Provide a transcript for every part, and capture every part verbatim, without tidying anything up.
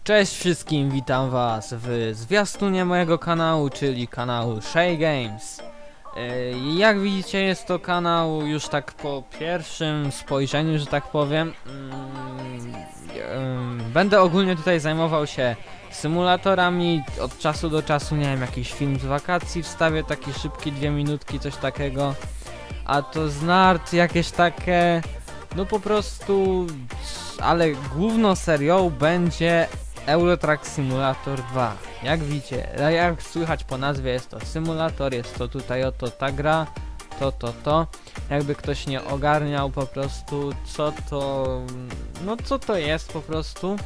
Cześć wszystkim, witam was w zwiastunie mojego kanału, czyli kanału Shay Games. Yy, jak widzicie, jest to kanał już tak po pierwszym spojrzeniu, że tak powiem. Yy, yy, będę ogólnie tutaj zajmował się symulatorami, od czasu do czasu, nie wiem, jakiś film z wakacji wstawię, taki szybki, dwie minutki, coś takiego. A to z nart jakieś takie, no po prostu, ale główną serią będzie Euro Truck Simulator dwa. Jak widzicie, jak słychać po nazwie, jest to symulator, jest to tutaj oto ta gra, to, to, to. Jakby ktoś nie ogarniał po prostu, co to, no co to jest po prostu,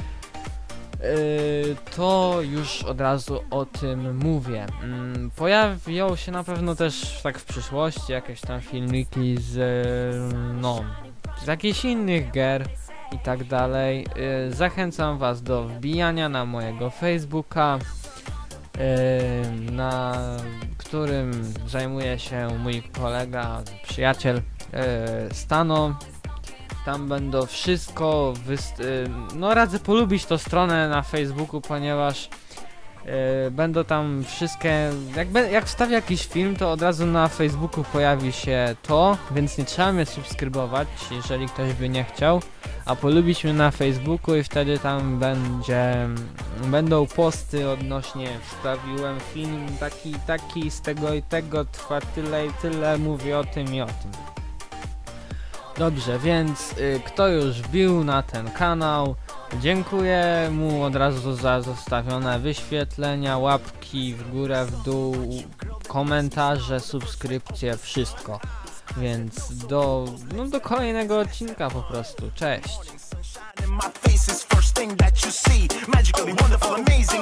yy, to już od razu o tym mówię. Yy, pojawią się na pewno też tak w przyszłości jakieś tam filmiki z, yy, no, z jakichś innych gier i tak dalej. Yy, zachęcam was do wbijania na mojego Facebooka, yy, na którym zajmuje się mój kolega, przyjaciel yy, Stano. Tam będą wszystko, wyst yy, no radzę polubić tą stronę na Facebooku, ponieważ Yy, będą tam wszystkie, jak, jak wstawię jakiś film, to od razu na Facebooku pojawi się to, więc nie trzeba mnie subskrybować, jeżeli ktoś by nie chciał, a polubić mnie na Facebooku i wtedy tam będzie, będą posty odnośnie wstawiłem film taki, taki, z tego i tego, trwa tyle i tyle, mówię o tym i o tym. Dobrze, więc y, kto już wbił na ten kanał, dziękuję mu od razu za zostawione wyświetlenia, łapki w górę, w dół, komentarze, subskrypcje, wszystko. Więc do, no do kolejnego odcinka po prostu. Cześć!